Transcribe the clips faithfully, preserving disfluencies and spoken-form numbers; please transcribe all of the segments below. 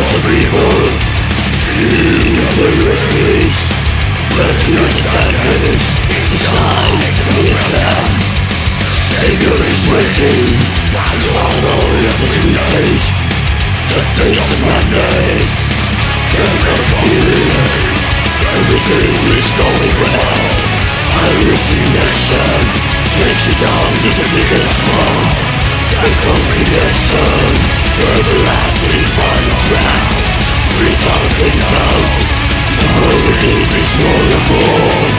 of evil. You will with peace. Refuge and sadness inside with them. Savior is waiting. Swallow the sweet taste. The taste of madness. Chemical feelings. Everything is going well. Hallucination takes you down to the biggest one. The comprehension, everlasting final trap. Reach out and out. Tomorrow it is more and more.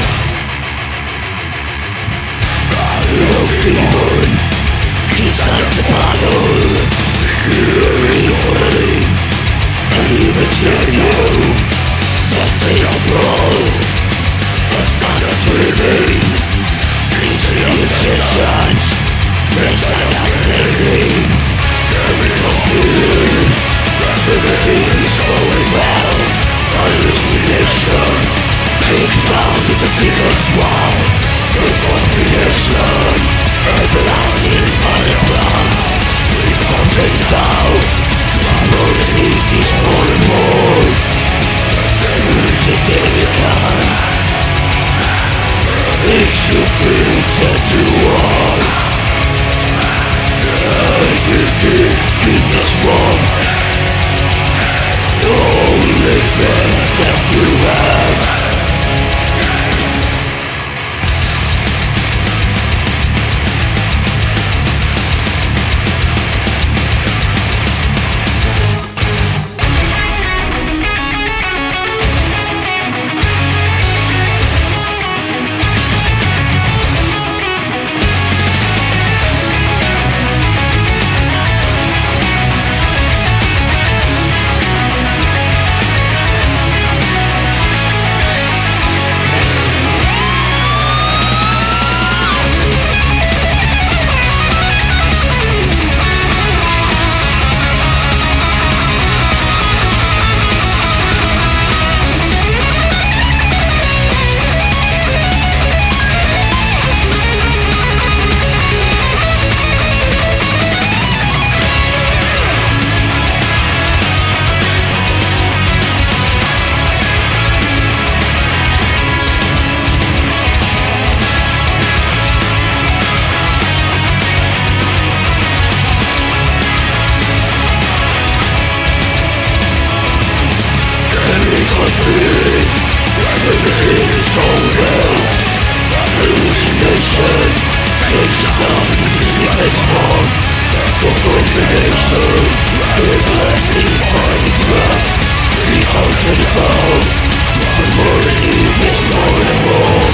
Love demon inside the battle. Hearing pain and even tell you just take a blow. Start dreaming. Insidious sessions makes I not living. Chemical feelings. Everything is going well. Hallucination takes you down to the biggest wall. The comprehension, everlasting underground. We can't take it out. Tomorrow the heat is more and more. Today we can. Makes you feel that you are. Everything in this world. Only thing that you have. Everything is going well. Hallucination takes you down to the biggest one. The combination, everlasting final trap. Reach out and about. Tomorrow is more and more.